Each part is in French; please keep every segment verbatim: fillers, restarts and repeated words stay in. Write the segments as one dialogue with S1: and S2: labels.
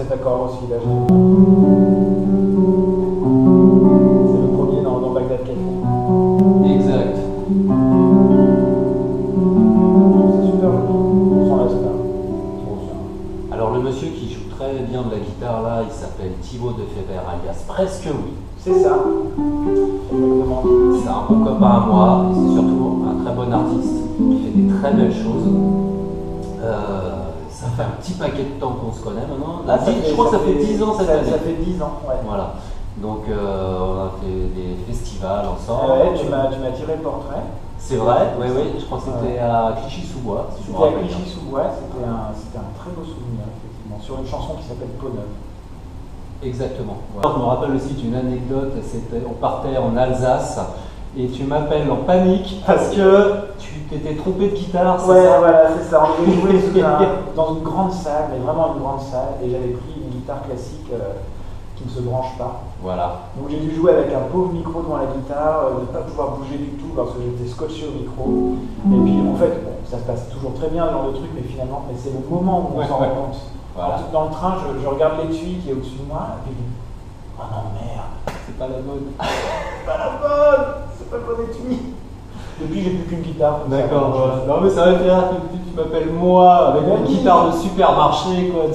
S1: cet accord aussi. Là, c'est le premier dans, dans Bagdad Café.
S2: Exact.
S1: C'est super joli. On s'en lasse pas.
S2: Alors le monsieur qui joue très bien de la guitare là, il s'appelle Thibaut de Fever alias Presque Oui.
S1: C'est ça. Exactement.
S2: C'est un bon copain à moi et c'est surtout un très bon artiste qui fait des très belles choses. Euh, ça fait un petit paquet de temps qu'on se connaît maintenant.
S1: Ah, ça
S2: dix,
S1: fait,
S2: je crois
S1: ça
S2: que ça fait dix ans cette
S1: ça,
S2: année.
S1: Ça fait dix ans, ouais.
S2: Voilà. Donc euh, on a fait des festivals ensemble.
S1: Ouais, tu m'as tu m'as tiré le portrait.
S2: C'est vrai, oui, oui, je crois que c'était ouais. à Clichy-sous-Bois. Si
S1: c'était à Clichy-sous-Bois, c'était un, un très beau souvenir, effectivement, sur une chanson qui s'appelle Peau neuve.
S2: Exactement. Voilà. Je me rappelle aussi d'une anecdote, c'était on partait en Alsace et tu m'appelles en panique parce que tu t'étais trompé de guitare, c'est
S1: ouais,
S2: ça?
S1: Voilà, c'est ça. On devait jouer sous un, dans une grande salle, mais vraiment une grande salle, et j'avais pris une guitare classique euh, qui ne se branche pas.
S2: Voilà.
S1: Donc j'ai dû jouer avec un pauvre micro devant la guitare, euh, ne pas pouvoir bouger du tout parce que j'étais scotché au micro. Et puis en fait, bon, ça se passe toujours très bien, ce genre de truc, mais finalement, mais c'est le moment où on
S2: ouais,
S1: s'en
S2: ouais.
S1: rend compte.
S2: Voilà.
S1: Dans le train, je, je regarde l'étui qui est au-dessus de moi, et puis je dis, oh non merde,
S2: C'est pas la bonne.
S1: c'est pas la bonne, c'est pas le bon étui. Depuis, j'ai plus qu'une guitare.
S2: D'accord, voilà. Non mais ça va faire que tu, tu m'appelles moi avec une guitare de supermarché quoi.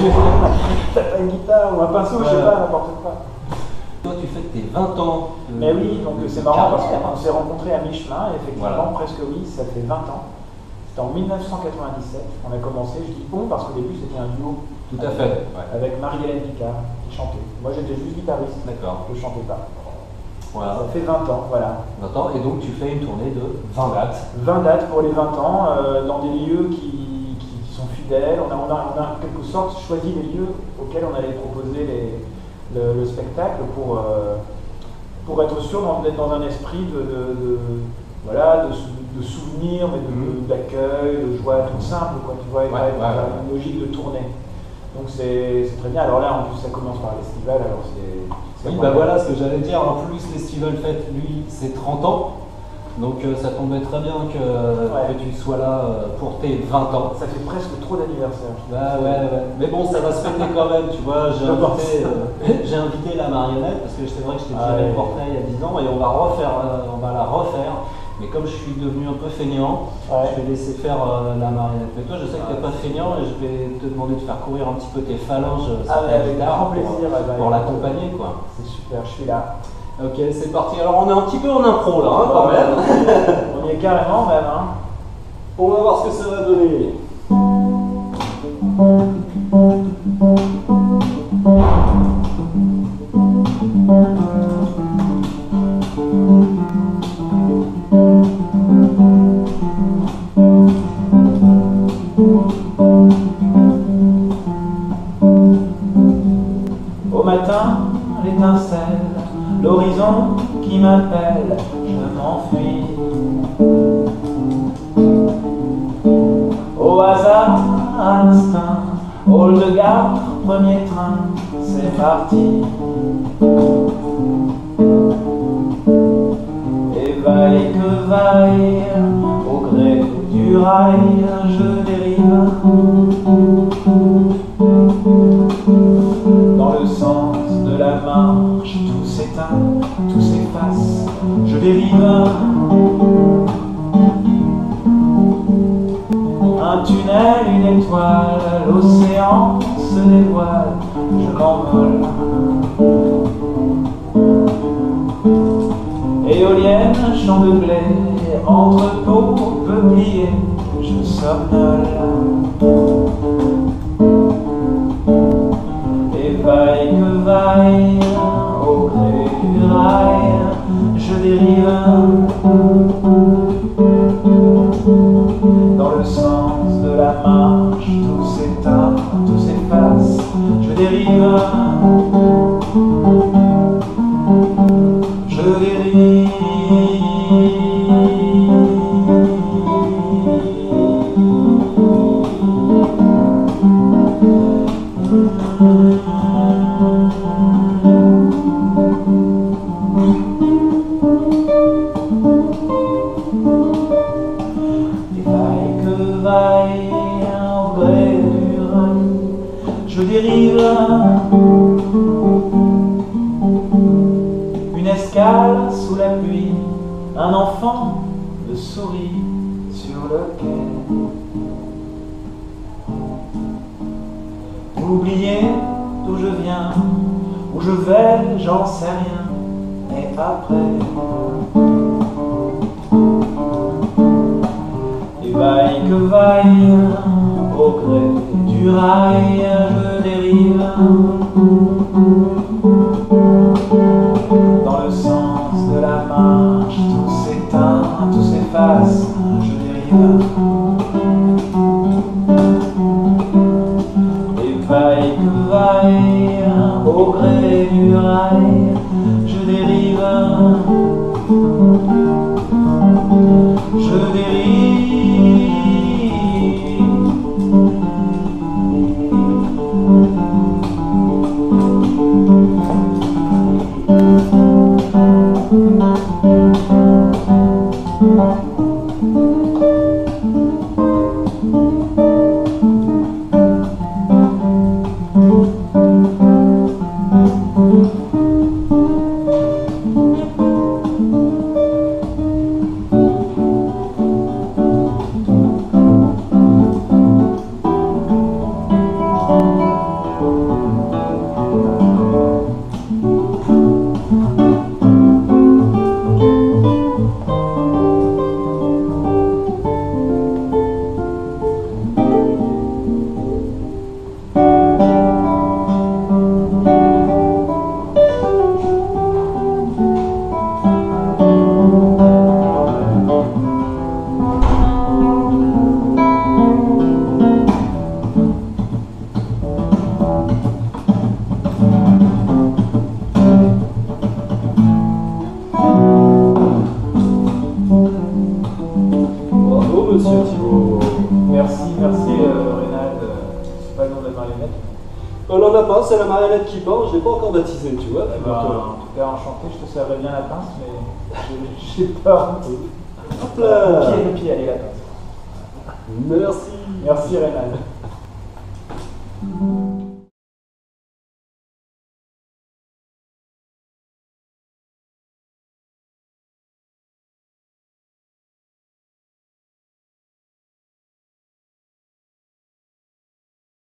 S1: T'as pas une guitare ou un pinceau, voilà. Je sais pas, n'importe quoi.
S2: Toi tu fais tes vingt ans. De,
S1: mais oui, donc c'est marrant parce qu'on s'est rencontrés à mi-chemin, et effectivement, voilà. Presque oui, ça fait vingt ans. C'était en mille neuf cent quatre-vingt-dix-sept qu'on a commencé, je dis on parce qu'au début c'était un duo.
S2: Tout à fait. Ouais.
S1: Avec Marie-Hélène Picard qui chantait. Moi j'étais juste guitariste.
S2: D'accord.
S1: Je ne chantais pas.
S2: Voilà.
S1: Ça fait vingt ans, voilà.
S2: vingt ans, et donc tu fais une tournée de vingt dates.
S1: vingt dates pour les vingt ans, euh, dans des lieux qui, qui, qui sont fidèles. On a, on, a, on a en quelque sorte choisi les lieux auxquels on allait proposer les, le, le spectacle pour, euh, pour être sûr d'être dans un esprit de, de, de, voilà, de, de souvenirs, mais d'accueil, de, de, de joie toute simple, quoi, tu vois, et ouais, ouais, ouais. Une logique de tournée. Donc c'est très bien. Alors là, en plus, ça commence par l'estival, alors c'est...
S2: Oui, bah voilà ce que j'allais dire. En plus, l'Estival Fête, lui, c'est trente ans. Donc euh, ça tombait très bien que, ouais. que tu sois là euh, pour tes vingt ans.
S1: Ça fait presque trop d'anniversaire.
S2: Bah ouais, ouais. Mais bon, ça va se fêter quand même, tu vois. J'ai invité, euh, invité la marionnette, parce que c'est vrai que je t'ai tiré ah, ouais. le portrait il y a dix ans, et on va, refaire, euh, on va la refaire. Mais comme je suis devenu un peu feignant, ouais. je vais laisser faire euh, la marionnette. Mais toi, je sais que tu n'es pas feignant, et je vais te demander de faire courir un petit peu tes phalanges sur
S1: ah,
S2: ta
S1: ouais,
S2: guitare
S1: pour,
S2: plaisir, pour, pour l'accompagner, quoi.
S1: C'est super, je suis là.
S2: Ok, c'est parti. Alors, on est un petit peu en impro là, hein, quand même.
S1: On y est carrément même. Hein.
S2: On va voir ce que ça va donner.
S1: Au matin, l'étincelle, l'horizon qui m'appelle, je m'enfuis. Au hasard, à l'instinct, hall de gare, premier train, c'est parti. Et vaille que vaille, au gré du rail, je dérive. Dans le sens de la marche, tout s'éteint, tout s'efface, je dérive. Un tunnel, une étoile, l'océan se dévoile, je m'envole. Éolienne, champ de blé, entrepôt, peuplier, je somnole. Et vaille que vaille, au gré du rail, je dérive. Dans le sens de la marche, tout s'éteint, tout s'efface, je dérive. Je dérive. Je dérive. Une escale sous la pluie, un enfant me sourit sur le quai. Oubliez d'où je viens, où je vais, j'en sais rien. Et après, et vaille que vaille, au gré du rail, je dérive. Dans le sens de la marche, tout s'éteint, tout s'efface, je dérive. Et vaille que vaille, au gré du rail, je dérive. Je dérive.
S2: Monsieur Thibault.
S1: Merci, merci euh, Reynald. C'est pas le nom de la marionnette.
S2: On n'en a pas, c'est la marionnette qui pense, je l'ai pas encore baptisée, tu vois.
S1: Eh ben, en tout cas, enchanté, je te serrais bien la pince, mais j'ai peur.
S2: Hop là.
S1: Le pied, le pied, allez, la pince.
S2: Merci.
S1: Merci Reynald.